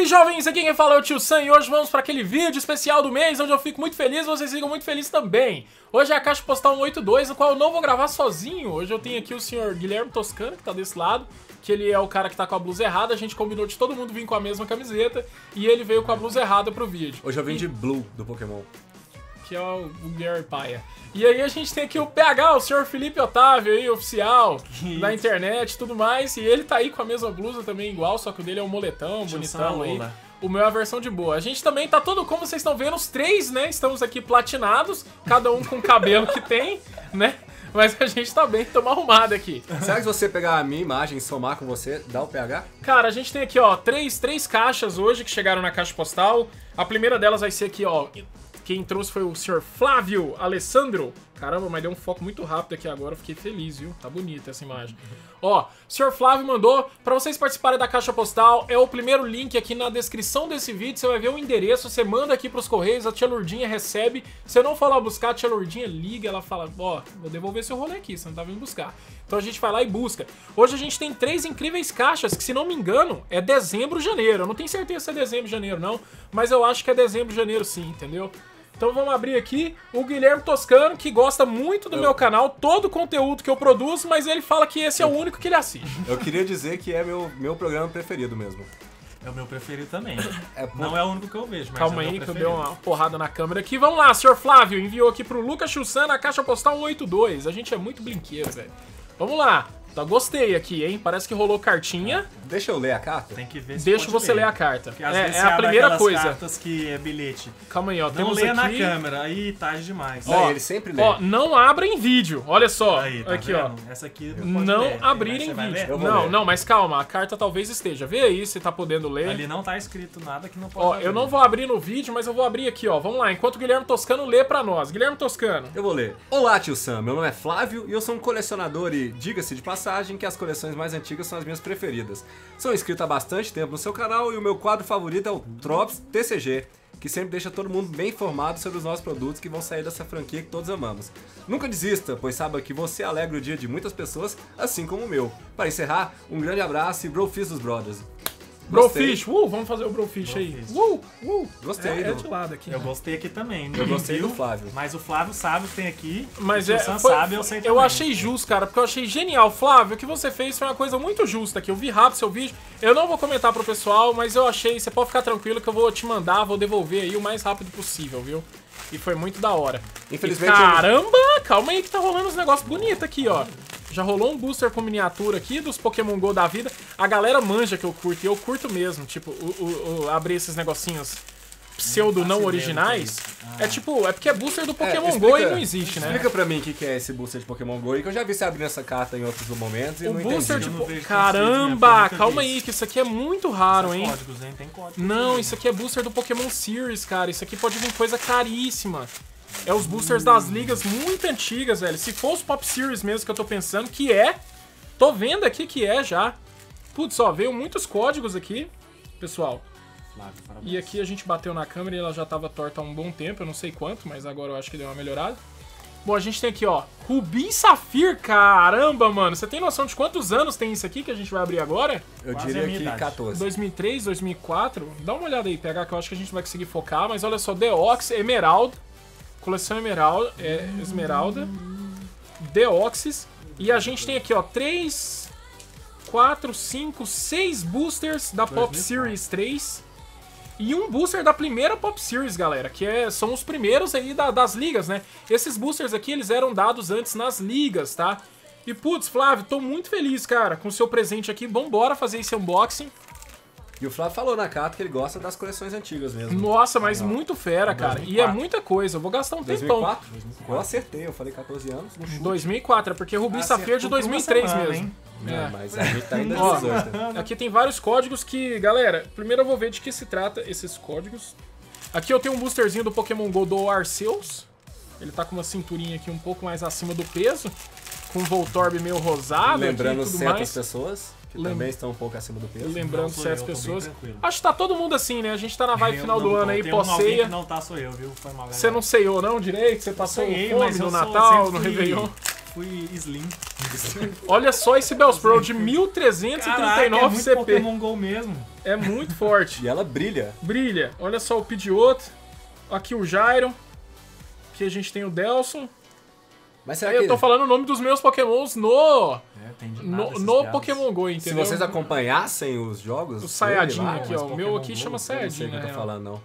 jovens, aqui quem fala é o Tio Sam e hoje vamos para aquele vídeo especial do mês onde eu fico muito feliz e vocês ficam muito felizes também. Hoje é a caixa postal 182, no qual eu não vou gravar sozinho. Hoje eu tenho aqui o senhor Guilherme Toscano, que tá desse lado, que ele é o cara que tá com a blusa errada. A gente combinou de todo mundo vir com a mesma camiseta e ele veio com a blusa errada pro vídeo. Hoje eu vim de Blue, do Pokémon. Que é o Gary Paia. E aí a gente tem aqui o PH, o senhor Felipe Otávio aí, oficial da internet e tudo mais. E ele tá aí com a mesma blusa também igual, só que o dele é um moletão, bonitão aí. O meu é a versão de boa. A gente também tá todo, como vocês estão vendo, os três, né? Estamos aqui platinados, cada um com o cabelo que tem, né? Mas a gente tá bem, estamos arrumados aqui. Será que se você pegar a minha imagem e somar com você, dá o PH? Cara, a gente tem aqui, ó, três caixas hoje que chegaram na caixa postal. A primeira delas vai ser aqui, ó. Quem trouxe foi o senhor Flávio Alessandro. Caramba, mas deu um foco muito rápido aqui agora, fiquei feliz, viu? Tá bonita essa imagem. Ó, o senhor Flávio mandou pra vocês participarem da caixa postal. É o primeiro link aqui na descrição desse vídeo. Você vai ver o endereço, você manda aqui pros correios, a tia Lourdinha recebe. Se eu não for lá buscar, a tia Lourdinha liga, ela fala, ó, vou devolver seu rolê aqui, você não tá vindo buscar. Então a gente vai lá e busca. Hoje a gente tem 3 incríveis caixas, que se não me engano, é dezembro, janeiro. Eu não tenho certeza se é dezembro, janeiro não, mas eu acho que é dezembro, janeiro sim, entendeu? Então vamos abrir aqui o Guilherme Toscano, que gosta muito do meu canal, todo o conteúdo que eu produzo, mas ele fala que esse é o único que ele assiste. Eu queria dizer que é meu programa preferido mesmo. É o meu preferido também. Não é o único que eu vejo, mas calma é o aí meu que eu preferido. dei uma porrada na câmera aqui. Vamos lá, senhor Flávio enviou aqui pro Lucas Chussan na caixa postal 182. A gente é muito brinquedo, velho. Vamos lá. Tá, gostei aqui, hein? Parece que rolou cartinha. Deixa eu ler a carta? Tem que ver se Deixa pode você ler a carta. Porque às vezes É você a abre primeira aquelas coisa. cartas que é bilhete. Calma aí, ó. Não Temos leia aqui... na câmera, aí tarde demais. Não, ele sempre lê. Ó, não abra em vídeo. Olha só. Aí, tá aqui, vendo? ó. Essa aqui não pode Não ler. abrir Mas em você vai vídeo. ler? Eu vou Não, ler. não, mas calma. A carta talvez esteja. Vê aí se tá podendo ler. Ali não tá escrito nada que não pode Ó, abrir. eu não vou abrir no vídeo, mas eu vou abrir aqui, ó. Vamos lá, enquanto o Guilherme Toscano lê pra nós. Guilherme Toscano. Eu vou ler. Olá, tio Sam. Meu nome é Flávio e eu sou um colecionador e, diga-se de passagem, que as coleções mais antigas são as minhas preferidas. Sou inscrito há bastante tempo no seu canal e o meu quadro favorito é o Drops TCG, que sempre deixa todo mundo bem informado sobre os novos produtos que vão sair dessa franquia que todos amamos. Nunca desista, pois saiba que você alegra o dia de muitas pessoas, assim como o meu. Para encerrar, um grande abraço e Brofish dos Brothers. Brofish, vamos fazer o Brofish aí. Gostei. É de lado aqui. Eu gostei aqui também. Eu gostei do Flávio. Mas o Flávio sabe o que tem aqui. Mas o é, Sam sabe, eu sei também. eu achei justo, cara, porque eu achei genial. Flávio, o que você fez foi uma coisa muito justa aqui. Eu vi rápido seu vídeo. Eu não vou comentar pro pessoal, mas eu achei, você pode ficar tranquilo que eu vou te mandar, vou devolver aí o mais rápido possível, viu? E foi muito da hora. Infelizmente, E caramba, calma aí que tá rolando uns negócios bonitos aqui, ó. Já rolou um booster com miniatura aqui dos Pokémon GO da vida. A galera manja que eu curto, e eu curto mesmo. Tipo, abrir esses negocinhos pseudo não originais. É tipo, é porque é booster do Pokémon GO e não existe, né? Explica pra mim o que é esse booster de Pokémon GO, que eu já vi você abrindo essa carta em outros momentos e O não booster entendi. de... não vejo Caramba, nunca calma vi aí, isso. que isso aqui é muito raro, hein? Códigos, hein? Tem código. Não, isso aqui é booster do Pokémon Series, cara. Isso aqui pode vir coisa caríssima. É os boosters das ligas muito antigas, velho. Se for os Pop Series mesmo que eu tô pensando, que é... Tô vendo aqui que é já. Putz, ó, veio muitos códigos aqui, pessoal. Flávio, parabéns. E aqui a gente bateu na câmera e ela já tava torta há um bom tempo, eu não sei quanto, mas agora eu acho que deu uma melhorada. Bom, a gente tem aqui, ó, Rubi Safir, caramba, mano. Você tem noção de quantos anos tem isso aqui que a gente vai abrir agora? Eu Quase diria a minha que idade. 14. 2003, 2004? Dá uma olhada aí, PH, que eu acho que a gente vai conseguir focar. Mas olha só, Deoxys, Emerald, coleção Emerald, Esmeralda, Deoxys. E a gente tem aqui, ó, 3, 4, 5, 6 boosters da Pop 2004. Series 3. E um booster da primeira Pop Series, galera, que são os primeiros aí das ligas, né? Esses boosters aqui, eles eram dados antes nas ligas, tá? E, putz, Flávio, tô muito feliz, cara, com o seu presente aqui. Vambora fazer esse unboxing. E o Flávio falou na carta que ele gosta das coleções antigas mesmo. Nossa, mas muito fera, cara. E é 2004. muita coisa, eu vou gastar um tempão. 2004? Eu acertei, eu falei 14 anos. No chute. 2004, é porque Rubi Safir é de Acertou por uma 2003 semana, mesmo. hein? Não, mas a gente tá ainda Ó, 18. Aqui tem vários códigos que, galera, primeiro eu vou ver de que se trata esses códigos. Aqui eu tenho um boosterzinho do Pokémon GO do Arceus. Ele tá com uma cinturinha aqui um pouco mais acima do peso, com um Voltorb meio rosado Lembrando aqui e tudo certas mais. pessoas que também estão um pouco acima do peso. Lembrando Não sou certas eu, tô bem pessoas. tranquilo. Acho que tá todo mundo assim, né? A gente tá na vibe Eu final não do tô, ano aí, tem alguém pós-ceia. que não tá, sou eu, viu? Foi mal, galera. Você não ceiou não direito? Você passou Ceiei, fome mas eu no sou- Natal, sempre no fui- Réveillon? fui Slim. Olha só esse Bellsprout de 1339 Caraca, é muito CP. Pokémon GO mesmo. É muito forte. E ela brilha. Brilha. Olha só o Pidgeotto. Aqui o Gyro. Aqui a gente tem o Delson. Mas será Aí que... eu tô falando o nome dos meus Pokémons no Tem de nada esses no diabos. Pokémon GO, Se entendeu? vocês acompanhassem os jogos... O Sayajin lá, aqui, mas ó. O meu Pokémon aqui GO, chama Eu não sei Sayajin, o que na eu tô real. falando, não.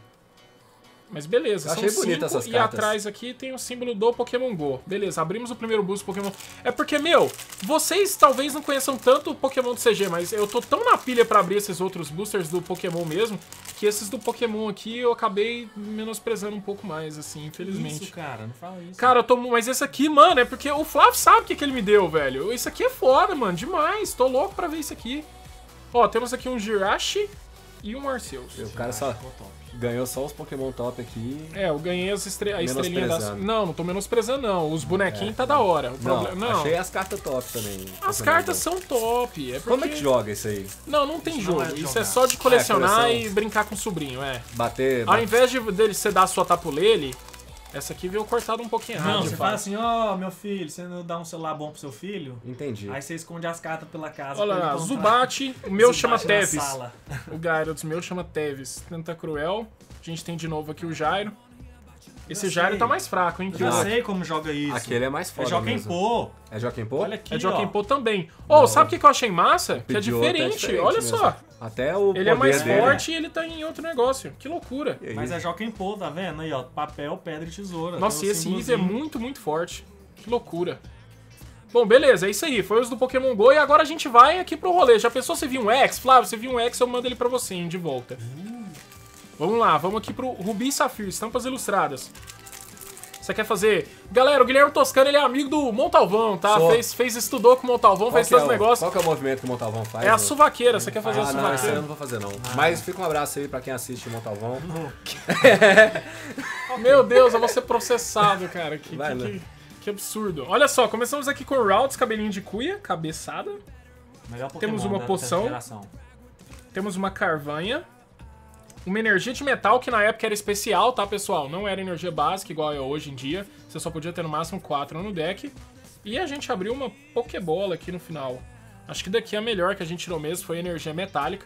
Mas beleza, Eu são achei bonita 5 essas e cartas. atrás aqui tem o símbolo do Pokémon GO. Beleza, abrimos o primeiro boost do Pokémon. É porque, meu, vocês talvez não conheçam tanto o Pokémon do CG, mas eu tô tão na pilha pra abrir esses outros boosters do Pokémon mesmo, que esses do Pokémon aqui eu acabei menosprezando um pouco mais, assim, infelizmente. Isso, cara, não fala isso. Cara, eu tô... Mas esse aqui, mano, é porque o Flávio sabe o que ele me deu, velho. Isso aqui é foda, mano, demais. Tô louco pra ver isso aqui. Ó, temos aqui um Jirachi e um Arceus. O cara só ganhou só os Pokémon top aqui. É, eu ganhei a estrelinha das... Menosprezando. Não tô menosprezando, não. Os bonequinhos tá da hora. O problema... Achei as cartas top também. As Pokémon cartas Go. são top. É porque... Como é que joga isso aí? Não tem Isso não jogo. é Isso jogar. é só de colecionar coleção. e brincar com o sobrinho, é. Bater... Ao invés dele você dar a sua tapulele, essa aqui veio cortada um pouquinho errado. Não, de você fato. fala assim, ó, meu filho, você não dá um celular bom pro seu filho? Entendi. Aí você esconde as cartas pela casa. Olha pra lá, ele comprar. Zubat, o meu Zubat chama na Tevis. sala. O Gyarados, meu chama Tevis. Tentacruel. A gente tem de novo aqui o Gyro. Esse Eu Gyro sei. tá mais fraco, hein? Eu já Ah, sei como joga isso. Aquele é mais É foda Joaquim mesmo. Pô. É Joaquim Pô? Olha aqui, É Joaquim ó. Pô também. Oh, sabe o que eu achei massa? Que é Pidgeotto diferente. Olha mesmo. só. Até o Ele é mais poder dele. forte e ele tá em outro negócio. Que loucura. E aí? Mas é Joaquim Pô, tá vendo? Aí, ó, papel, pedra e tesoura. Nossa, Tem e um esse Eevee é símbolozinho. muito, muito forte. Que loucura. Bom, beleza, é isso aí. Foi os do Pokémon GO e agora a gente vai aqui pro rolê. Já pensou você viu um X? Flávio, você viu um X, eu mando ele pra você, hein, de volta. Vamos lá, vamos aqui pro Rubi e Safira, estampas ilustradas. Você quer fazer... Galera, o Guilherme Toscano, ele é amigo do Montalvão, tá? Sou. Estudou com o Montalvão, fez todos os negócios. Qual que é o movimento que o Montalvão faz? É a né? suvaqueira, você quer fazer a Ah, não, esse aí eu suvaqueira? não vou fazer não. Mas fica um abraço aí pra quem assiste o Montalvão. Meu Deus, eu vou ser processado, cara. Vai, né? Que absurdo. Olha só, começamos aqui com o Routes, cabelinho de cuia, cabeçada. Melhor Pokémon Temos uma da poção. terceira geração. Temos uma Carvanha. Uma energia de metal, que na época era especial, tá, pessoal? Não era energia básica, igual é hoje em dia. Você só podia ter no máximo 4 no deck. E a gente abriu uma Pokébola aqui no final. Acho que daqui a melhor que a gente tirou mesmo foi a energia metálica.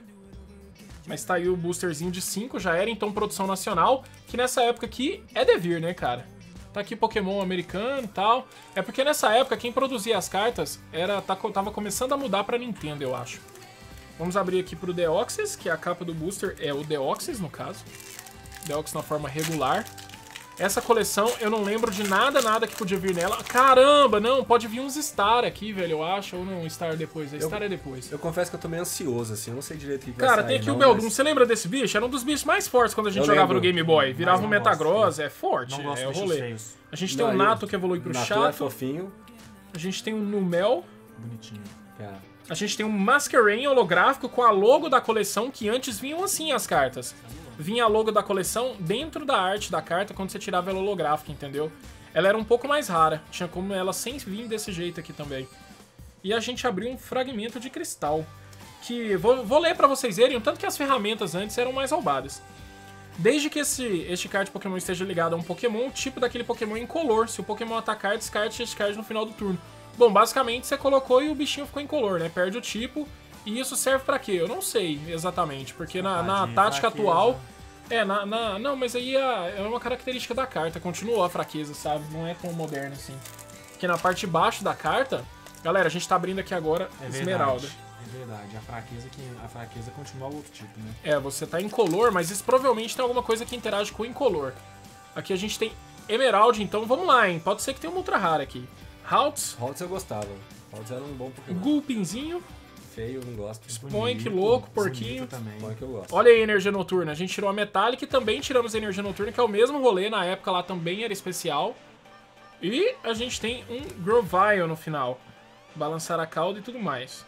Mas tá aí o boosterzinho de 5, já era então produção nacional, que nessa época aqui é devir, né, cara? Tá aqui Pokémon americano e tal. É porque nessa época quem produzia as cartas tava começando a mudar pra Nintendo, eu acho. Vamos abrir aqui pro Deoxys, que a capa do booster é o Deoxys, no caso. Deoxys na forma regular. Essa coleção, eu não lembro de nada que podia vir nela. Caramba, não, pode vir uns Star aqui, velho, eu acho. Ou não, Star depois, Star é depois. Eu confesso que eu tô meio ansioso, assim, eu não sei direito o que vai Cara, sair, tem aqui não, o Beldum. mas- Você lembra desse bicho? Era um dos bichos mais fortes quando a gente Eu jogava lembro. no Game Boy. Virava um Mas eu não Metagross, gosto. é forte, Não gosto é de o bichos rolê. feios. A gente Não, tem um eu- Nato que evolui pro Nato é Chato. fofinho. A gente tem um Numel. Bonitinho. É. A gente tem um Masquerain holográfico com a logo da coleção, que antes vinham assim as cartas. Vinha a logo da coleção dentro da arte da carta quando você tirava ela holográfica, entendeu? Ela era um pouco mais rara. Tinha como ela sem vir desse jeito aqui também. E a gente abriu um fragmento de cristal. Que vou ler pra vocês verem, o tanto que as ferramentas antes eram mais roubadas. Desde que este card Pokémon esteja ligado a um Pokémon, o tipo daquele Pokémon é incolor. Se o Pokémon atacar, descarte este card no final do turno. Bom, basicamente você colocou e o bichinho ficou incolor, né? Perde o tipo. E isso serve pra quê? Eu não sei exatamente, porque na Safadinho, tática fraqueza. atual... não, mas aí é uma característica da carta, continuou a fraqueza, sabe? Não é tão moderno assim. Porque na parte de baixo da carta... Galera, a gente tá abrindo aqui agora É Esmeralda. verdade. É verdade. A fraqueza continua outro tipo, né? Você tá incolor, mas isso provavelmente tem alguma coisa que interage com o incolor. Aqui a gente tem Emerald, então vamos lá, hein? Pode ser que tenha uma ultra rara aqui. Haltz, Haltz eu gostava. Haltz era um bom Pokémon. Gulpinzinho, Feio, eu não gosto. Spoink, Bonito, louco, bonito porquinho. também. Spoink eu gosto. Olha aí a energia noturna. A gente tirou a Metallic e também tiramos a energia noturna, que é o mesmo rolê. Na época lá também era especial. E a gente tem um Grovyle no final. Balançar a cauda e tudo mais.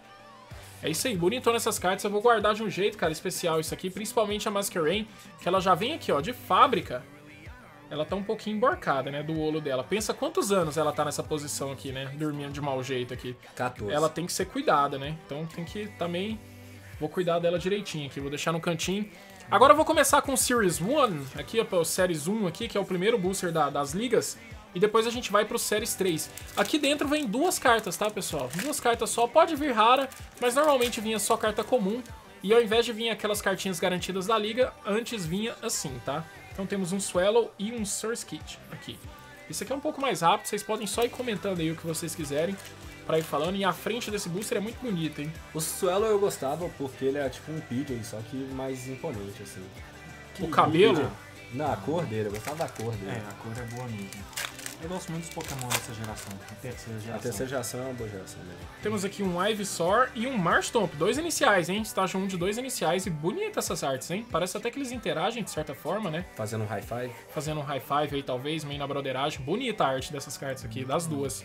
É isso aí, bonitona essas cartas. Eu vou guardar de um jeito, cara, especial isso aqui. Principalmente a Masquerain, que ela já vem aqui, ó, de fábrica. Ela tá um pouquinho emborcada, né, do olho dela. Pensa quantos anos ela tá nessa posição aqui, né, dormindo de mau jeito aqui. 14. Ela tem que ser cuidada, né? Então tem que também... Vou cuidar dela direitinho aqui, vou deixar no cantinho. Agora eu vou começar com o Series 1, aqui, ó, o Series 1 aqui, que é o primeiro booster das ligas. e depois a gente vai pro Series 3. Aqui dentro vem 2 cartas, tá, pessoal? 2 cartas só, pode vir rara, mas normalmente vinha só carta comum. E ao invés de vir aquelas cartinhas garantidas da liga, antes vinha assim, tá? Então temos um Swallow e um Surskit aqui. Esse aqui é um pouco mais rápido, vocês podem só ir comentando aí o que vocês quiserem pra ir falando. E a frente desse booster é muito bonita, hein? O Swallow eu gostava porque ele é tipo um Pidgey, só que mais imponente, assim. O cabelo... Não, a cor dele, eu gostava da cor dele. É, a cor é boa mesmo. Eu gosto muito dos Pokémon dessa geração, a terceira geração. A terceira geração é uma boa geração mesmo. Temos aqui um Ivysaur e um Marshtomp, 2 iniciais, hein? Estágio 1 de 2 iniciais e bonita essas artes, hein? Parece até que eles interagem de certa forma, né? Fazendo um high five. Fazendo um high five aí, talvez, meio na broderagem. Bonita a arte dessas cartas aqui, das duas.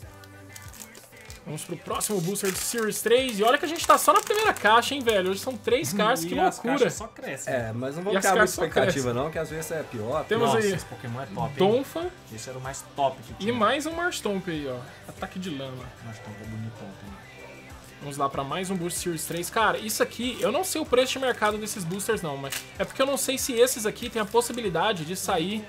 Vamos pro próximo booster do Series 3. E olha que a gente tá só na primeira caixa, hein, velho? Hoje são 3 cartas, que as loucura. caixas só crescem. É, mas não E vamos as criar muita cartas só expectativa crescem. não, que às vezes é pior. Temos Nossa, aí esse Pokémon é top, hein? Donphan Esse era o mais top que e tinha. mais um Marshtomp aí, ó. Ataque de lama. Mas top é bonitão também. Vamos lá pra mais um booster Series 3. Cara, isso aqui, eu não sei o preço de mercado desses boosters não, mas é porque eu não sei se esses aqui têm a possibilidade de sair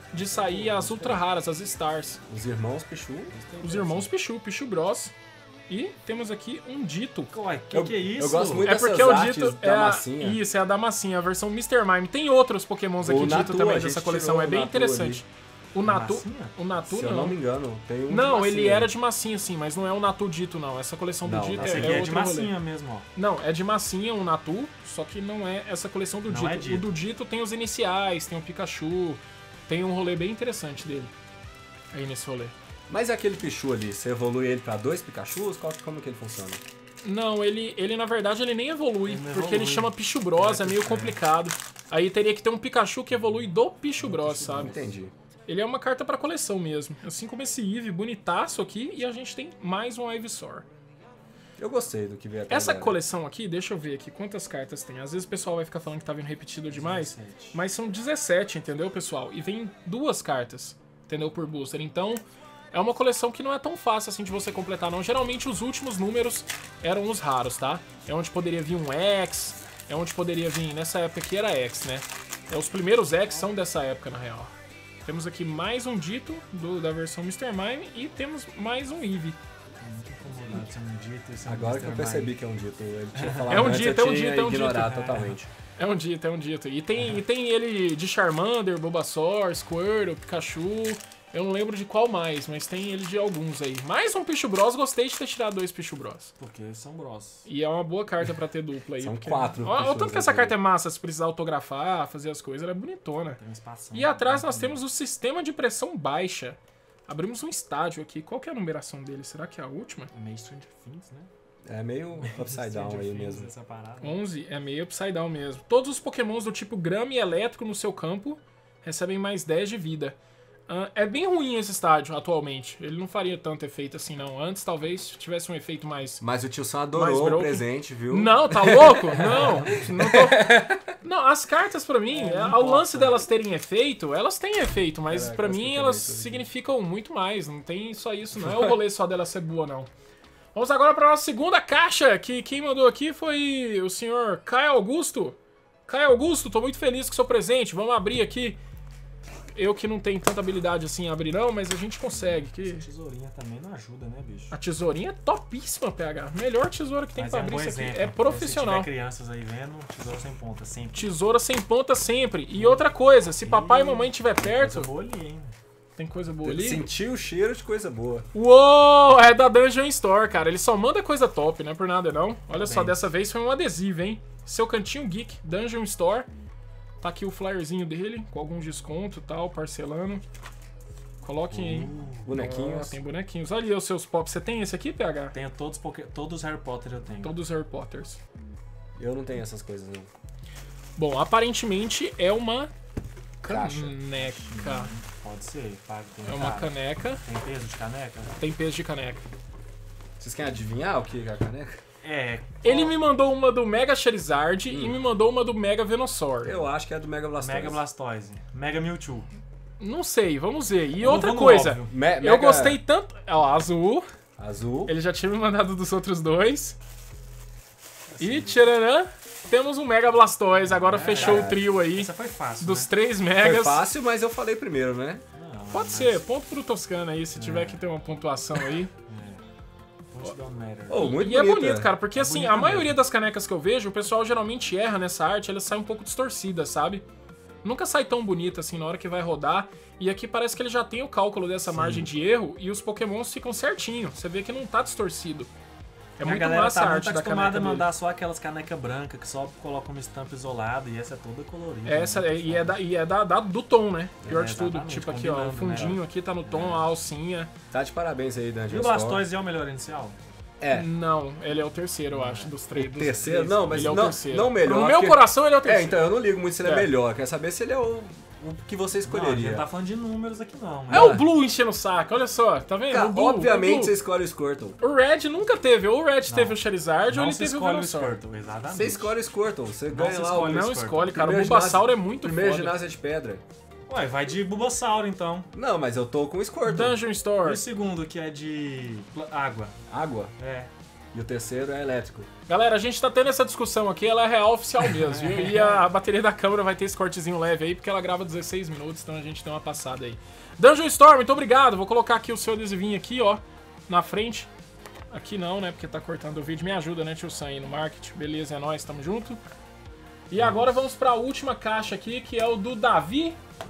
as ultra raras, as Stars. Os irmãos Pichu. Os irmãos Pichu, Pichu Bros. E temos aqui um Dito. Ué, que é isso? Eu gosto muito É dessas porque o artes Dito da massinha. Isso, é a da massinha, a versão Mr. Mime. Tem outros pokémons aqui O Dito Natu, também a dessa gente coleção, tirou é o bem Natu interessante. O Natu, Massinha? o Natu Se eu não me engano, tem um de Não, massinha. ele era de massinha sim, mas não é o Natu Dito não. Essa coleção do Não, Dito Esse é aqui é de outro rolê. massinha mesmo, ó. Não, é de massinha um Natu, só que não é essa coleção do Não Dito. é Dito. O do Dito tem os iniciais, tem o Pikachu, tem um rolê bem interessante dele. Aí nesse rolê. Mas aquele Pichu ali, você evolui ele pra 2 Pikachus? Como que ele funciona? Não, ele na verdade ele nem evolui, Ele não porque ele evolui. chama Pichu Bros, é meio complicado. Aí teria que ter um Pikachu que evolui do Pichu Bros, sabe? Entendi. Ele é uma carta pra coleção mesmo. Assim como esse Eevee bonitaço aqui, e a gente tem mais um Ivysaur. Eu gostei do que veio até Essa agora. coleção aqui, deixa eu ver aqui quantas cartas tem. Às vezes o pessoal vai ficar falando que tá vindo repetido demais, 17. mas são 17, entendeu, pessoal? E vem 2 cartas, entendeu, por booster. Então, é uma coleção que não é tão fácil assim de você completar, não. Geralmente os últimos números eram os raros, tá? É onde poderia vir um X, é onde poderia vir, nessa época aqui era X, né? Os primeiros X são dessa época, na real. Temos aqui mais um Dito da versão Mr. Mime e temos mais um Eevee. Muito incomodado de ser um Dito e ser um Agora que eu Mr. percebi Mime. que é um Dito. Ele tinha falado É um antes, Dito, eu é um tinha Dito, é um ignorado Dito. totalmente. É um Dito. E tem ele de Charmander, Bulbasaur, Squirtle, Pikachu. Eu não lembro de qual mais, mas tem ele de alguns aí. Mais um Pichu Bros, gostei de ter tirado 2 Pichu Bros. Porque são bros. E é uma boa carta pra ter dupla aí. São porque... 4 Olha o Pichus tanto que essa aqui. carta é massa, se precisar autografar, fazer as coisas, ela é bonitona. Tem um espaço. E atrás nós temos o sistema de pressão baixa. Abrimos um estádio aqui. Qual que é a numeração dele? Será que é a última? É meio Stranger Things, né? É meio upside down Stranger aí Things, mesmo. Essa parada. 11 é meio upside down mesmo. Todos os pokémons do tipo grama e elétrico no seu campo recebem mais 10 de vida. É bem ruim esse estádio atualmente. Ele não faria tanto efeito assim, não. Antes talvez tivesse um efeito mais... Mas o tio Sam Mais adorou o broken. presente, viu? Não, tá louco? Não. Não, não, as cartas pra mim, o lance delas terem efeito, elas têm efeito, mas Caraca, pra eu mim escutei elas isso aqui. significam muito mais. Não tem só isso, não é o rolê só dela ser boa, não. Vamos agora pra nossa segunda caixa, que quem mandou aqui foi o senhor Caio Augusto. Caio Augusto, tô muito feliz com o seu presente. Vamos abrir aqui. Eu que não tenho tanta habilidade assim em abrir não, mas a gente consegue. Que... Tesourinha também não ajuda, né, bicho? A tesourinha é topíssima, PH. Melhor tesoura que tem Mas pra é um abrir bom isso aqui. exemplo. É profissional. Se tiver crianças aí vendo, tesoura sem ponta, sempre. Tesoura sem ponta sempre. E outra coisa, se papai e mamãe estiver perto... Coisa boa ali, hein? Tem coisa boa ali? Sentiu o cheiro de coisa boa. Uou! É da Dungeon Store, cara. Ele só manda coisa top, não é por nada não. Olha só, Bem. dessa vez foi um adesivo, hein? Seu Cantinho Geek, Dungeon Store. Tá aqui o flyerzinho dele, com algum desconto e tal, parcelando. Coloquem aí. Bonequinhos. Tem bonequinhos. Ali os seus pops. Você tem esse aqui, PH? Tenho todos os Harry Potter eu tenho. Todos os Harry Potters. Eu não tenho essas coisas, não. Bom, aparentemente é uma Caixa. caneca. Pode ser, paga com É uma cara. caneca. Tem peso de caneca? Tem peso de caneca. Vocês querem adivinhar o que é a caneca? É. Ele me mandou uma do Mega Charizard e me mandou uma do Mega Venusaur. Eu acho que é do Mega Blastoise. Mega Blastoise. Mega Mewtwo. Não sei, vamos ver. E Eu outra vou no coisa, óbvio. eu gostei tanto... Ó, azul. Azul. Ele já tinha me mandado dos outros dois. E, tcharam, temos um Mega Blastoise. Agora fechou o trio aí Essa foi fácil, dos né? 3 Foi Megas. fácil, mas eu falei primeiro, né? Não, Pode ser, ponto pro Toscano aí, se tiver que ter uma pontuação aí. Don't matter. Oh, muito E é bonita. bonito, cara, porque assim, bonita a maioria mesmo. das canecas que eu vejo, o pessoal geralmente erra nessa arte, ela sai um pouco distorcida, sabe? Nunca sai tão bonita assim na hora que vai rodar. E aqui parece que ele já tem o cálculo dessa margem de erro e os pokémons ficam certinho. Você vê que não tá distorcido. É A muito galera massa tá a muito arte da acostumada caneca a dele. mandar só aquelas canecas brancas que só colocam uma estampa isolada e essa é toda colorida. Essa né? e é do tom, né? Pior É, de tudo. exatamente, Tipo aqui, ó, o combinando, fundinho né? aqui tá no tom, a alcinha. Tá de parabéns aí, E Dungeon o Blastoise é o melhor inicial? É. Não, ele é o terceiro, eu acho, dos três. dos Terceiro? três. Não, mas ele é o não, terceiro. não melhor. No meu porque- coração, ele é o terceiro. então eu não ligo muito se ele é É. melhor. Quero saber se ele é o que você Não, a gente escolheria. não tá falando de números aqui não. É o Blue enchendo o saco, olha só, tá vendo? Cara, O Blue, obviamente o você Blue. escolhe o Squirtle. O Red nunca teve, ou o Red teve o Charizard, ou Não ele se teve o escolhe o Venusaur. Squirtle, exatamente. Você escolhe o Squirtle. Você Não ganha se lá escolhe o o Não Squirtle. escolhe, cara, o primeiro Bulbasaur ginásio- é muito Primeiro foda. ginásio é de pedra. Ué, vai de Bulbasaur então. Não, mas eu tô com o Squirtle. Dungeon E Store. o segundo que é de água. Água. É. E o terceiro é elétrico. Galera, a gente tá tendo essa discussão aqui, ela é real oficial mesmo, viu? E a bateria da câmera vai ter esse cortezinho leve aí, porque ela grava 16 minutos, então a gente tem uma passada aí. Dungeon Store, muito obrigado. Vou colocar aqui o seu adesivinho aqui, ó, na frente. Aqui não, né, porque tá cortando o vídeo. Me ajuda, né, tio Sam, aí no marketing. Beleza, é nóis, tamo junto. E agora vamos pra última caixa aqui, que é o do Davi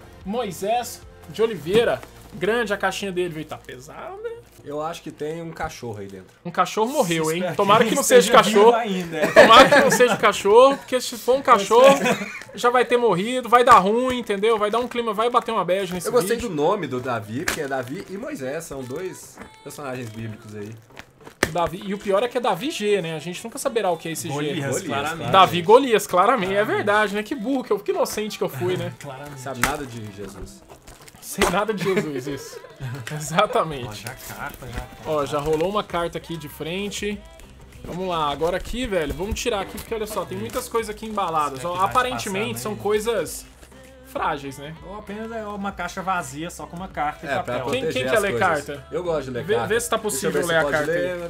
Moisés de Oliveira. Grande a caixinha dele, viu? Tá pesada. Eu acho que tem um cachorro aí dentro. Um cachorro morreu, hein? Espero Tomara que não seja esteja cachorro. vivo ainda. é. Tomara que não seja cachorro, porque se for um cachorro, já vai ter morrido, vai dar ruim, entendeu? Vai dar um clima, vai bater uma bad nesse Eu gostei vídeo. do nome do Davi, porque é Davi e Moisés. São dois personagens bíblicos aí. Davi, e o pior é que é Davi G, né? A gente nunca saberá o que é esse G. Golias, claramente. claro. Davi Golias, claramente. É verdade, né? Que burro, que inocente que eu fui, né? Claramente. Sabe nada de Jesus. Sem nada de Jesus, isso. Ó, Exatamente. já carta, já. Ó, já rolou uma carta aqui de frente. Vamos lá, agora aqui, velho, vamos tirar aqui, porque olha só, tem muitas coisas aqui embaladas. Será Ó, que vai aparentemente passar, são né? coisas frágeis, né? Ou apenas é uma caixa vazia, só com uma carta e É, pra papel. Quem proteger quer as ler coisas. carta? Eu gosto de ler Vê- carta. vê se tá Deixa eu possível ver se ler a pode carta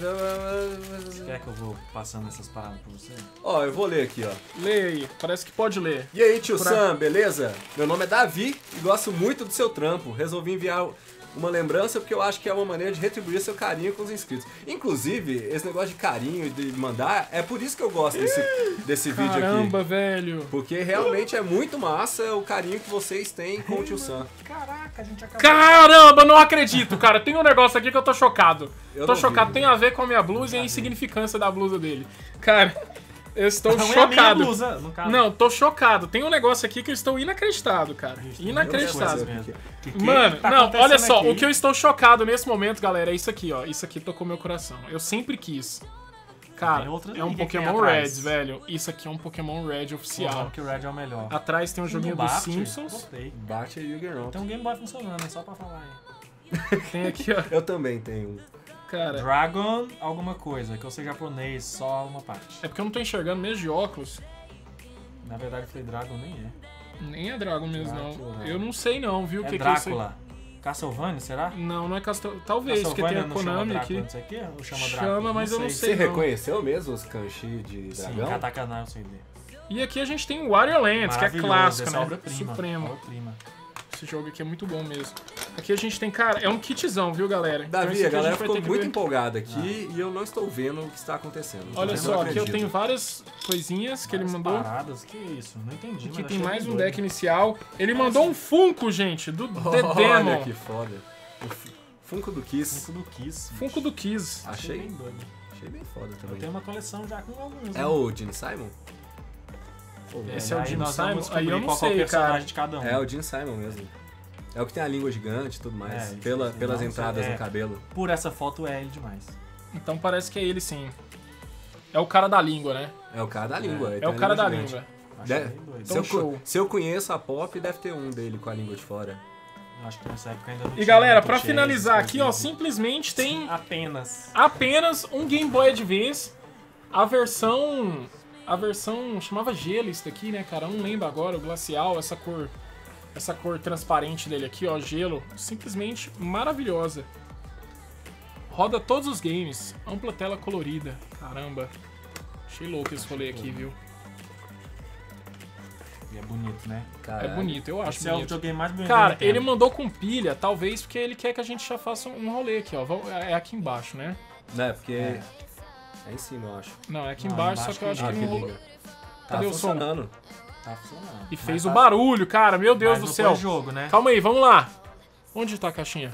ler. Quer que eu vou passando essas paradas pra você? Ó, eu vou ler aqui, ó. Lê aí, parece que pode ler. E aí, tio Pra- Sam, beleza? Meu nome é Davi e gosto muito do seu trampo. Resolvi enviar uma lembrança porque eu acho que é uma maneira de retribuir seu carinho com os inscritos. Inclusive, esse negócio de carinho e de mandar, é por isso que eu gosto desse vídeo aqui. Caramba, velho. Porque realmente é muito massa o carinho que vocês têm com o tio Sam. Caraca, a gente acabou. Caramba, não acredito, cara. Tem um negócio aqui que eu tô chocado. Eu Tô não vi. chocado, tem a ver com a minha blusa e a insignificância da blusa dele. Cara, eu estou Não é a minha chocado. blusa, no caso. Não, tô chocado. Tem um negócio aqui que eu estou inacreditado, cara. Inacreditado. Mano, tá não, olha acontecendo só, aqui? o que eu estou chocado nesse momento, galera, é isso aqui, ó. Isso aqui tocou meu coração. Eu sempre quis. Cara, Tem outras é um aí, que tem Pokémon Red, atrás? velho. Isso aqui é um Pokémon Red oficial. que o Red é o melhor. Atrás tem um joguinho No dos Bart, Simpsons. Gostei. Bate aí o Guerrero. Tem um Game Boy funcionando, é só pra falar aí. Tem aqui, ó. Eu também tenho um. Cara, Dragon, alguma coisa, que eu sei japonês, só uma parte. é porque eu não tô enxergando mesmo de óculos. Na verdade, eu falei Dragon, nem é. Nem é Dragon mesmo, não. Drácula. Eu não sei não, viu? O É que que é isso aí? Drácula. Castlevania, será? Não, não é Castle... Talvez, porque tem a Castlevania não chama Konami Drácula, aqui. não sei o quê? Ou chama Chama, Drácula? mas eu não Você sei. não. reconheceu mesmo os kanji de Sim, dragão? Katakana eu sei ler. E aqui a gente tem o Wario Lands, que é Maravilhoso, clássico, essa né? obra-prima. Supremo. Obra-prima. Esse jogo aqui é muito bom mesmo. Aqui a gente tem, cara, é um kitzão, viu, galera? Então Davi, esse a aqui galera gente vai ficou ter que muito ver. empolgada aqui e eu não estou vendo o que está acontecendo. Olha Eu só, não aqui eu acredito. tenho várias coisinhas que ele Várias mandou. Paradas, que isso? Não entendi. Aqui mas tem achei mais bem um doido. deck inicial. Ele mandou um Funko, gente, do The Olha Demon. que foda. O Funko do Kiss. Funko do Kiss. Funko do Kiss. Achei, bem doido. achei bem foda Eu também. tenho uma coleção já com alguns. É né? o Gene Simon? Esse é o aí Jim nós Simon? vamos Aí eu descobrir não qual que é o sei, personagem cara. de cada um. É o Gene Simon mesmo. É o que tem a língua gigante e tudo mais. É, isso, pelas não, entradas é. no cabelo. Por essa foto é ele demais. Então parece que é ele sim. É o cara da língua, né? É o cara da língua. ele É tem o a cara da gigante. língua. Achei Deve- bem doido. Então, show. Se eu conheço a Pop, deve ter um dele com a língua de fora. Eu acho que nessa época ainda não E tinha galera, muito pra chase, finalizar aqui, ó, inclusive. simplesmente tem Apenas. apenas um Game Boy Advance. A versão chamava gelo isso daqui, né, cara? Eu não lembro agora, o glacial, essa cor transparente dele aqui, ó, gelo, simplesmente maravilhosa. Roda todos os games, ampla tela colorida. Caramba. Achei louco esse rolê aqui, viu? E é bonito, né? É Caralho. bonito, eu acho Esse é o bonito. videogame mais bonito. Cara, da Nintendo. ele mandou com pilha, talvez porque ele quer que a gente já faça um rolê aqui, ó. É aqui embaixo, né? Né, porque... É em cima, eu acho. Não, é aqui Não, embaixo, só embaixo que eu acho que que não rolou. liga. Cadê Tá o som? funcionando. Tá funcionando. E fez Mas o tá- barulho, cara, meu Deus mas do não céu. foi jogo, né? Calma aí, vamos lá. Onde tá a caixinha?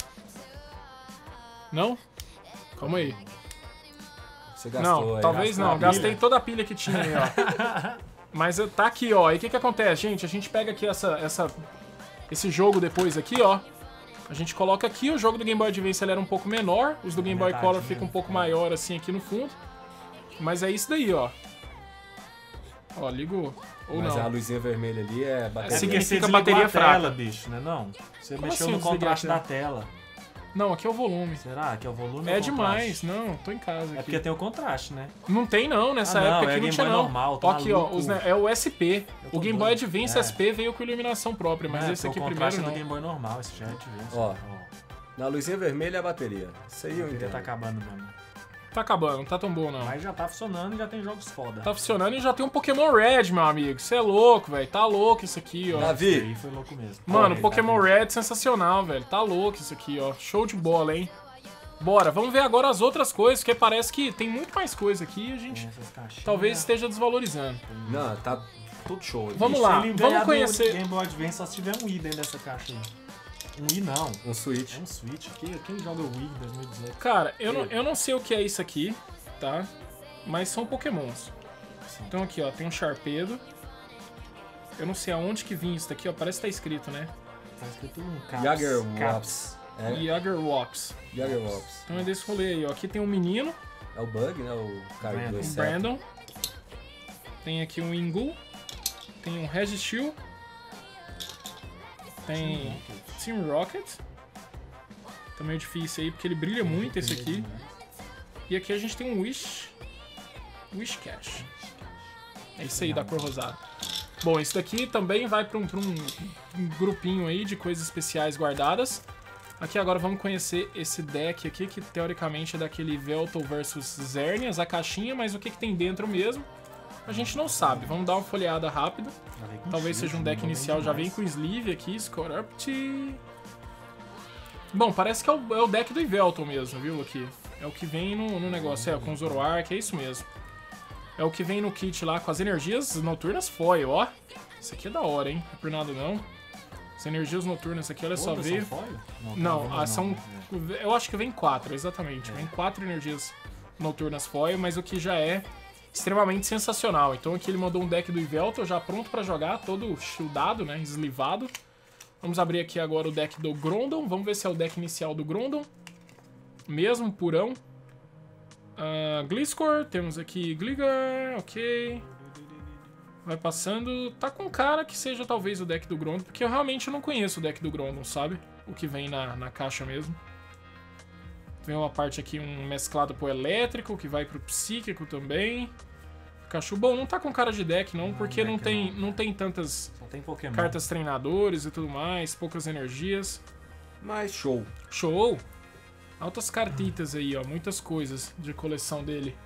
Não? Calma aí. Você gastou Não, aí. talvez gastou não. a Gastei pilha. toda a pilha que tinha aí, ó. Mas tá aqui, ó. E o que acontece, gente? A gente pega aqui esse jogo depois aqui, ó. A gente coloca aqui, o jogo do Game Boy Advance ele era um pouco menor. Os do Game Boy Color ficam um pouco maior assim aqui no fundo. Mas é isso daí, ó. Ó, ligo ou Mas não. a luzinha vermelha ali é bateria. Significa Significa bateria bateria fraca. tela, bicho, né não? Você Como mexeu assim no eu desliguei contraste a da tela? tela. Não, aqui é o volume. Será que é o volume É ou o demais. contraste? Não, tô em casa É aqui. porque tem o contraste, né? Não tem não, nessa Ah, não, época é aqui não Game tinha Boy não. normal, tô Ó, aqui, ó, maluco. é o SP. Eu tô O Game Boy doido. Advance É. SP veio com iluminação própria, mas É, esse aqui o primeiro contraste não. do Game Boy normal, esse já é Advance. Ó. Na luzinha vermelha é a bateria. Isso aí eu Ele entendo. tá acabando mesmo. Tá acabando, não tá tão bom não. Mas já tá funcionando e já tem jogos foda. Tá funcionando e já tem um Pokémon Red, meu amigo. Você é louco, velho. Tá louco isso aqui, ó. Esse Davi, aí foi louco mesmo. Mano, Ó, Pokémon Davi. Red sensacional, velho. Tá louco isso aqui, ó. Show de bola, hein? Bora, vamos ver agora as outras coisas, porque parece que tem muito mais coisa aqui e a gente Tem essas caixinhas. talvez esteja desvalorizando. não, tá tudo show. aqui. Vamos Bicho, lá, ele vamos ganhar do conhecer- Game Boy Advance só se tiver um Wii dentro dessa caixa aí. Um Wii não. Um Switch. É um Switch. Quem joga Wii em 2018? Cara, eu não sei o que é isso aqui, tá? Mas são Pokémons. Sim. Então aqui, ó, tem um Sharpedo. Eu não sei aonde que vinha isso daqui, ó. Parece que tá escrito, né? Tá escrito um Caps. Jagerwops. É, Jagerwops. Jagerwops. Então é desse rolê aí, ó. Aqui tem um menino, É o Bug, né? O cara Brandon. do um inseto. Brandon. Tem aqui um Ingu. Tem um Registeel. Tem Team Rocket. Tá meio difícil aí, porque ele brilha muito esse aqui. E aqui a gente tem um Wish Cash. É isso aí, da cor rosada. Bom, esse daqui também vai pra um grupinho aí de coisas especiais guardadas. Aqui agora vamos conhecer esse deck aqui, que teoricamente é daquele Veltal vs Xerneas, a caixinha, mas o que tem dentro mesmo, a gente não sabe. Vamos dar uma folheada rápida. Já vem com Talvez Shield, seja um deck mandou bem inicial, já vem demais. com Sleeve aqui, Scorupt. Bom, parece que é o deck do Yveltal mesmo, viu, aqui. É o que vem no negócio, com o Zoroark, é isso mesmo. É o que vem no kit lá com as energias noturnas foil, ó. Isso aqui é da hora, hein? Não é por nada não. As energias noturnas aqui, olha só, Todas veio... são foil? Não, tá são... vendo, Eu acho que vem 4, exatamente. É. Vem 4 energias noturnas foil, mas o que já é extremamente sensacional. Então aqui ele mandou um deck do Yveltal já pronto pra jogar, todo shieldado, né, eslivado. Vamos abrir aqui agora o deck do Grondon. Vamos ver se é o deck inicial do Grondon. Mesmo, purão. Gliscor, temos aqui Gligar, ok. Vai passando. Tá com cara que seja talvez o deck do Grondon, porque eu realmente não conheço o deck do Grondon, sabe? O que vem na caixa mesmo. Vem uma parte aqui, um mesclado pro elétrico, que vai pro psíquico também. Pikachu, bom, não tá com cara de deck não, porque não deck tem, não tem tantas Só tem Pokémon. cartas treinadores e tudo mais, poucas energias. Mas show. Show! Altas cartitas aí, ó, muitas coisas de coleção dele.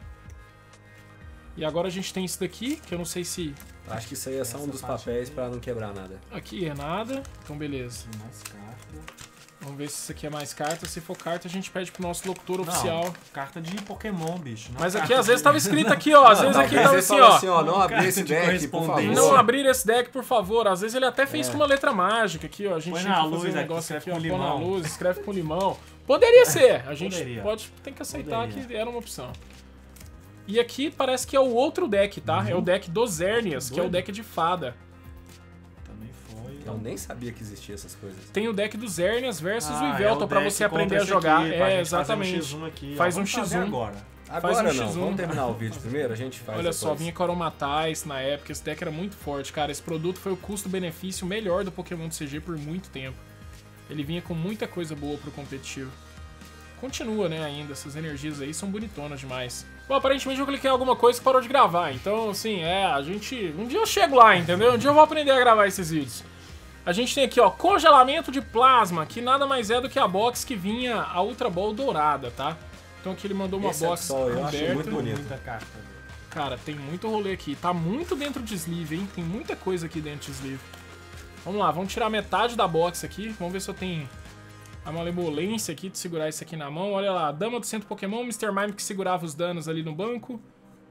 E agora a gente tem isso daqui, que eu não sei se Acho que isso aí é só um Essa dos parte papéis aqui. pra não quebrar nada. aqui é nada. Então beleza. Tem mais carta. Vamos ver se isso aqui é mais carta. Se for carta, a gente pede pro nosso locutor Não, oficial. carta de Pokémon, bicho. não Mas aqui carta às vezes de- tava escrito aqui, ó. Às vezes aqui Talvez tava ele assim, falou ó. assim, ó, não abrir Carta esse de deck, por favor. correspondência. Não abrir esse deck, por favor. Às vezes ele até fez É. com uma letra mágica aqui, ó. A gente Põe tinha na que fazer luz um aqui, negócio escreve aqui, ó. com Põe na limão. luz, escreve com limão. Poderia ser. A gente Poderia. tem que aceitar Poderia. que era uma opção. E aqui parece que é o outro deck, tá? É o deck dos Xerneas, que é o Doido. deck de fada. Também foi. Eu nem sabia que existia essas coisas. Tem o deck dos Xerneas versus o é Yveltal o pra deck você aprender contra a esse jogar. aqui, pra É, gente fazer exatamente. Um X1 aqui, ó. Faz Vamos um fazer X1. agora. Agora um não, X1. vamos terminar o vídeo primeiro, a gente faz Olha só, depois. vinha com Aromatais na época, esse deck era muito forte, cara. Esse produto foi o custo-benefício melhor do Pokémon CG por muito tempo. Ele vinha com muita coisa boa pro competitivo. Continua, né, ainda. Essas energias aí são bonitonas demais. Bom, aparentemente eu cliquei em alguma coisa que parou de gravar. Então, assim, a gente... Um dia eu chego lá, entendeu? Um dia eu vou aprender a gravar esses vídeos. A gente tem aqui, ó, congelamento de plasma, que nada mais é do que a box que vinha a Ultra Ball dourada, tá? Então aqui ele mandou uma Esse é box só, eu achei aberta. muito bonito. Muita carta. velho. Cara, tem muito rolê aqui. Tá muito dentro de sleeve, hein? Tem muita coisa aqui dentro de sleeve. Vamos lá, vamos tirar metade da box aqui. Vamos ver se eu tenho a malemolência aqui de segurar isso aqui na mão. Olha lá, Dama do Centro Pokémon, Mr. Mime que segurava os danos ali no banco.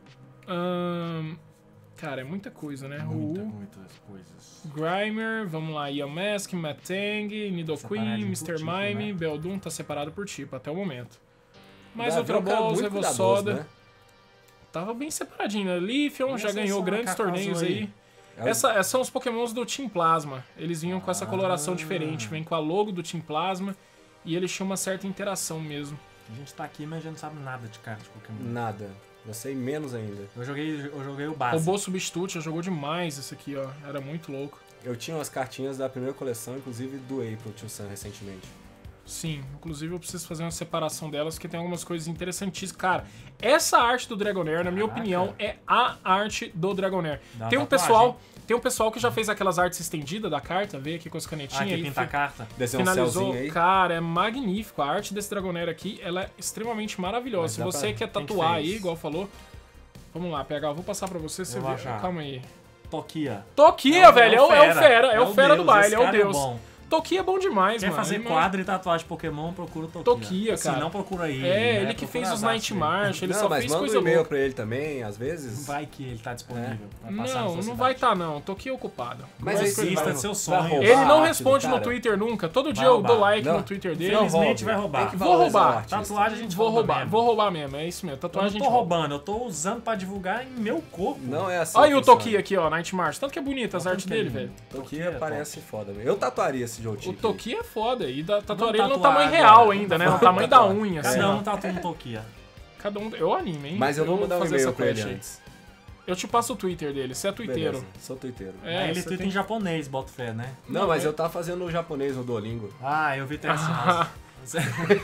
Cara, é muita coisa, né? Muitas coisas. Grimer, vamos lá, Yamask, Matang, Nidoqueen, Mr. tipo, Mime, né? Beldum tá separado por tipo até o momento. Mais Gavião, outra cara, Balls, muito Evosoda. cuidadoso, né? Tava bem separadinho, né? Leafeon já ganhou grandes torneios aí. Esses são os pokémons do Team Plasma. Eles vinham com essa coloração diferente. Vem com a logo do Team Plasma. E eles tinham uma certa interação mesmo. A gente tá aqui, mas a gente não sabe nada de carta de Pokémon. Nada. Eu sei menos ainda. Eu joguei o O básico. Bo Substitute já jogou demais esse aqui, ó. Era muito louco. Eu tinha umas cartinhas da primeira coleção, inclusive doei pro Tio Sam recentemente. Sim, inclusive eu preciso fazer uma separação delas, porque tem algumas coisas interessantíssimas. Cara, essa arte do Dragonair, na minha opinião, é a arte do Dragonair. Tem um pessoal que já fez aquelas artes estendidas da carta, veio aqui com as canetinhas Aqui aí. pinta a carta. Desenhar um Finalizou. céuzinho aí. Cara, é magnífico. A arte desse Dragonair aqui, ela é extremamente maravilhosa. Mas Se dá você pra- quer quem que tatuar fez? aí, igual falou, vamos lá, PH, eu vou passar pra você, você vou vê. achar. Calma aí. Tokia. Tokia, velho, é o fera. É o fera do Deus, baile, esse é o cara Deus. bom. Tokia é bom demais, Quer mano. fazer Ele não- quadro e tatuagem de Pokémon, procura o Tokia. Tokia, Se cara. não, procura aí. É, né? ele que Procura fez as os artes Night dele. March, ele Não, só mas fez manda um coisa e-mail louca. pra ele também, às vezes. Vai que ele tá disponível. Vai passar na Não, sua não cidade. vai estar não. Tokia é ocupado. Mas Gosto aí dele. Desista de seu sonho. roubar Ele não a arte responde do no cara. Twitter nunca. Todo dia Vai eu dou roubar. like Não. no Twitter dele. Infelizmente vai Tem roubar. que Vou valorizar roubar. o artista. Tatuagem a gente Vou rouba roubar, mesmo. vou roubar mesmo, é isso mesmo. Eu Tatuagem não a gente tô rouba. roubando, eu tô usando pra divulgar em meu corpo. Não é assim. Olha aí o que funciona. Tokia aqui, ó, Night March. Tanto que é bonita as Olha artes como que é dele, lindo. velho. Tokia parece foda mesmo. Eu tatuaria esse O Joltik. Tokia é foda. E tatuaria ele no tatuar tamanho agora. real ainda, né? No Vamos tamanho da tatuar. unha, assim. Cada ó. um tatua um Tokia. Cada um. Eu animo, hein? Mas eu vou mandar um fazer e-mail essa pra ele quest aí. antes. Eu te passo o Twitter dele, você é twitteiro. Beleza, sou twitteiro. É, Aí ele você tuita tem- em japonês, bota fé, né? Não, mas eu tava fazendo o japonês no Duolingo. Ah, eu vi até Ah, essa.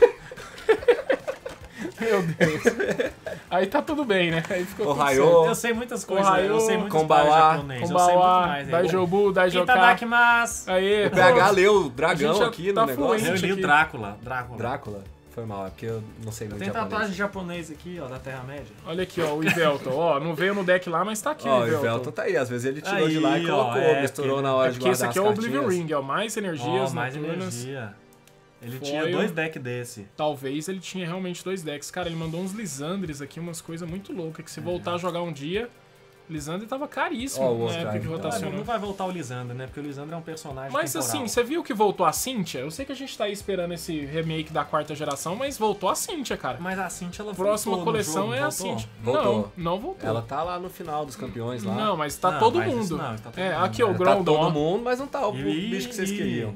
meu Deus. Aí tá tudo bem, né? Aí ficou tudo Ohio. certo. Eu sei muitas coisas, Ohio, eu sei muitas Konbawa, palavras japonês, eu sei muito Kombawa, mais. Daijobu, Daijoka. Itadakimasu. Aí, O PH leu o A dragão gente já aqui tá no negócio. fluente. Eu li o aqui. Drácula. Drácula? Foi mal, é porque eu não sei muito Tem japonês. tatuagem de japonês aqui, ó, da Terra-média. Olha aqui, ó, o Ivelton. Ó, não veio no deck lá, mas tá aqui Ó, o o Ivelton. Velton tá aí, às vezes ele tirou de Aí, lá e ó, colocou, é, misturou porque- na hora É de porque esse guardar aqui as é o Oblivion cartinhas. Ring, ó. Mais energias Ó, mais noturnas. energia. Ele Foil. tinha 2 decks desse. Talvez ele tinha realmente 2 decks. Cara, ele mandou uns Lisandres aqui, umas coisas muito loucas. Que se voltar a jogar um dia, Lisandre tava caríssimo Ó, o na Oscar, época que então. Não rotacionou. vai voltar o Lisandro, né? Porque o Lisandro é um personagem Mas temporal. assim, você viu que voltou a Cynthia? Eu sei que a gente tá aí esperando esse remake da 4ª geração, mas voltou a Cynthia, cara. Mas a Cintia, ela Próxima voltou no coleção jogo, é a voltou? Cynthia. Voltou. Não voltou. Ela tá lá no final dos campeões lá. Não, mas tá Não, todo mas isso mundo. não, tá todo É, mundo. aqui ó, o Tá Groudon, ó. todo mundo, mas não tá o E- bicho que vocês queriam.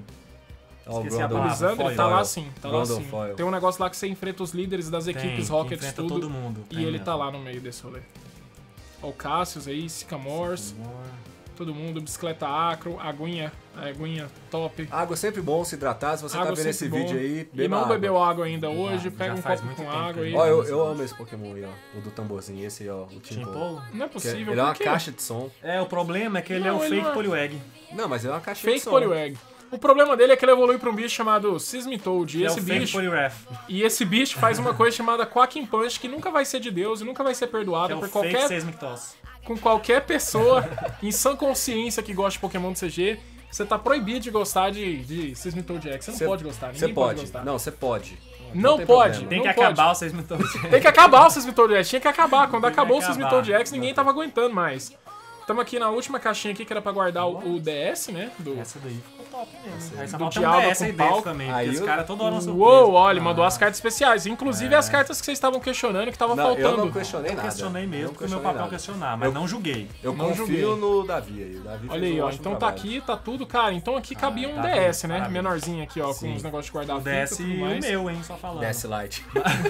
Ó, o Esqueci a Groudon. O palavra. Lisandre Foil. tá lá sim, tá lá Groudon sim. Foil. Tem um negócio lá que você enfrenta os líderes das equipes Tem, Rockets, enfrenta tudo. todo mundo. E tem ele mesmo. tá lá no meio desse rolê. Ó, o Cassius aí, Sycamores, todo mundo, bicicleta acro, aguinha top. Água é sempre bom se hidratar. Se você Água tá vendo esse sempre bom. vídeo aí, E beba não água. bebeu água ainda Beba hoje, água, pega já um faz copo muito com tempo água que aí. eu Ó, eu amo esse Pokémon aí, ó. O do tamborzinho, esse aí, ó. O Timpole. Timpole? Não é possível, Ele é uma por quê? caixa de som. É, o problema é que ele é Não, um ele fake não é. Poliwag. Não, mas ele é uma caixinha de Fake som. Poliwag. O problema dele é que ele evolui pra um bicho chamado Sismitoad. E É o esse fake bicho... Poliwrath. E esse bicho faz uma coisa chamada Quacking Punch, que nunca vai ser de Deus e nunca vai ser Que perdoada é o por fake qualquer, Seismictoss. com qualquer pessoa em sã consciência que gosta de Pokémon do CG. Você tá proibido de gostar de Sismitoad X. Você não pode gostar, ninguém Você pode. gostar. Não, você pode. Não tem pode. problema. Tem Não que pode. acabar o Seismictoss. Tem que acabar o Sismitoad X. Tinha que acabar. Quando Tem que acabou o acabar. Sismitoad X, ninguém tava aguentando mais. Estamos aqui na última caixinha aqui, que era pra guardar o DS, né? Essa daí ficou top mesmo. Aí só Do falta um Dialga DS aí com dentro pau. também. Aí Porque esse eu- cara toda hora não surpresa. Uou, olha, ele mandou as cartas especiais. Inclusive É. as cartas que vocês estavam questionando, que tava Não, eu faltando. não questionei Eu nada. questionei mesmo, Eu porque o meu questionei papel é nada. questionar, mas não julguei. Eu Não confio julguei. no Davi aí. O Davi Olha fez aí, um ó. ótimo Então tá trabalho. aqui, tá tudo, cara. Então aqui cabia um tá DS, bem, né? parabéns. Menorzinho aqui, ó, Sim. com os negócios de guardar O fita DS e tudo e o mais. meu, hein, só falando. DS Lite.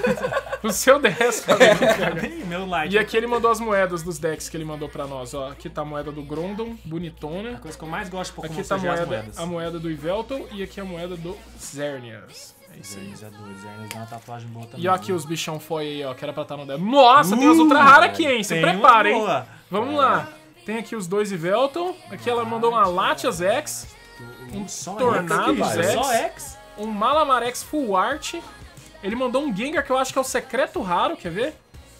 O seu DS, cara. Bem, meu like. E aqui ele mandou as moedas dos decks que ele mandou pra nós, ó. Aqui tá a moeda do Grondon, bonitona. A coisa que eu mais gosto de Pokémon Aqui tá CG é as a moedas. moeda do Yveltal e aqui a moeda do Xerneas. É isso aí. Zernes é doido, Zernes dá uma tatuagem boa também. E ó aqui os bichão foi aí, ó, que era pra estar no deck. Nossa, tem as ultra raras aqui, hein? Se Tem uma prepara, hein? boa. Vamos lá. Tem aqui os dois Yveltal. Aqui ela mandou uma Latias X, um Só Tornado X, X, Só X? um Malamarex Full Art. Ele mandou um Gengar que eu acho que é o secreto raro, quer ver?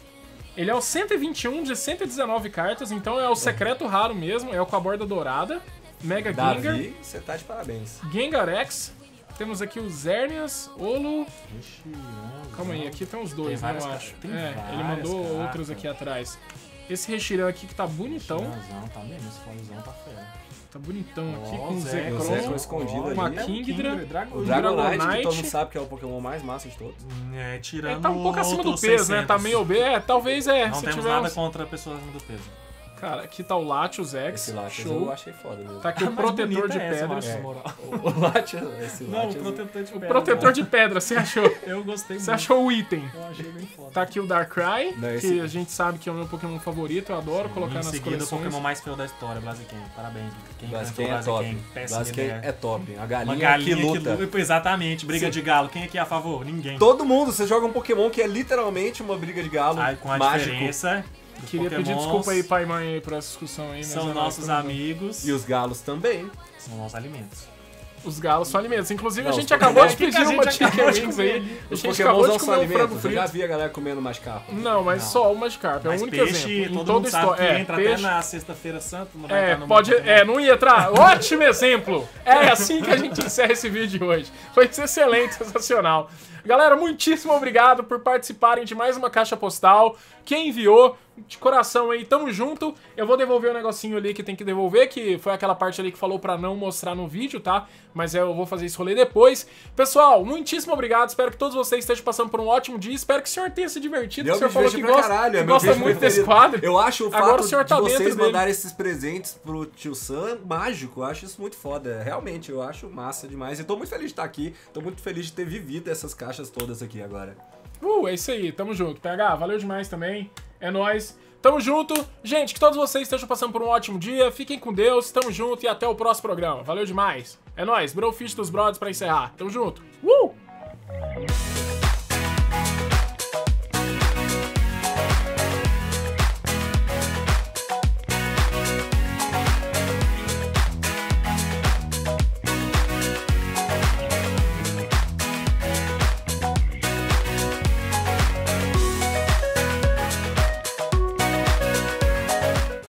Ele é o 121 de 119 cartas, então é o secreto raro mesmo, é o com a borda dourada. Mega Gengar. Davi, você tá de parabéns. Gengar X. Temos aqui o Zernias, Olo. Reshiram. Calma aí, aqui tem os dois, Tem né, eu várias acho. tem Ele várias mandou cartas. outros aqui atrás. Esse Reshiram aqui que tá bonitão. Reshiramzão, tá mesmo, esse folhozão tá fera. Tá bonitão aqui, Ó, com o Zé, o Zé Zekrom. escondido ali. Uma É um Kingdra. O Dragonite. Dragonite, que todo Dragonite. mundo sabe que é o Pokémon mais massa de todos. Tirando Ele tá um pouco acima do outros peso, né? Tá 600. meio B. Talvez Não se temos tiver nada uns... contra pessoas acima do peso. Cara, aqui tá o Latios X. Esse Latios Show. eu achei foda mesmo. Tá aqui o A mais protetor bonita de é essa, eu pedras. acho, na moral. O Latios, esse Não, Latios... o protetor de O pedra. protetor de pedra, você achou? Eu gostei Você muito. achou o item? Eu achei bem foda. Tá aqui o Darkrai, Não, que esse- a gente sabe que é o meu Pokémon favorito, eu adoro colocar Em nas seguida, o coleções. Pokémon mais feio da história, Blaziken. Parabéns, quem Blaziken inventou é top. Blaziken. Péssima Blaziken ideia. é top. A Uma galinha, galinha que luta. Exatamente, briga Sim. de galo. Quem aqui é a favor? Ninguém. Todo mundo, você joga um Pokémon que é literalmente uma briga de galo Aí, com a mágico. diferença dos Queria pedir Pokémons desculpa aí, pai e mãe, aí, por essa discussão aí. mas São é nóis, nossos tamo junto. amigos. E os galos também. São nossos alimentos. Os galos são alimentos. Inclusive, Não, a os gente acabou de Pokémon- pedir que a uma gente Chicken acabou de Wings comer aí. ali. A Os gente Pokémons acabou não de são comer um frango alimentos. Eu já frito. vi a galera comendo Magikarp. Não, mas Não. só o Magikarp. É o Mas único peixe, exemplo. Em todo toda mundo sabe que história. entra Peixe. até na sexta-feira santa, não vai entrar no Pode. Pokémon. Não ia entrar. Ótimo exemplo! É assim que a gente encerra esse vídeo de hoje. Foi excelente, sensacional. Galera, muitíssimo obrigado por participarem de mais uma caixa postal. Quem enviou, de coração aí, tamo junto. Eu vou devolver o negocinho ali que tem que devolver, que foi aquela parte ali que falou pra não mostrar no vídeo, tá? Mas eu vou fazer esse rolê depois. Pessoal, muitíssimo obrigado. Espero que todos vocês estejam passando por um ótimo dia. Espero que o senhor tenha se divertido. Eu O senhor me falou diverti que pra gosta, caralho, é que meu gosta vídeo muito desse preferido. quadro. Eu acho o Agora fato o senhor tá de dentro vocês dele. mandarem esses presentes pro tio Sam mágico, eu acho isso muito foda. Realmente, eu acho massa demais. E tô muito feliz de estar aqui. Tô muito feliz de ter vivido essas caixas todas aqui agora. É isso aí, tamo junto. PH, valeu demais também. É nóis. Tamo junto. Gente, que todos vocês estejam passando por um ótimo dia. Fiquem com Deus, tamo junto e até o próximo programa. Valeu demais. É nóis. Brofish dos Brothers pra encerrar. Tamo junto.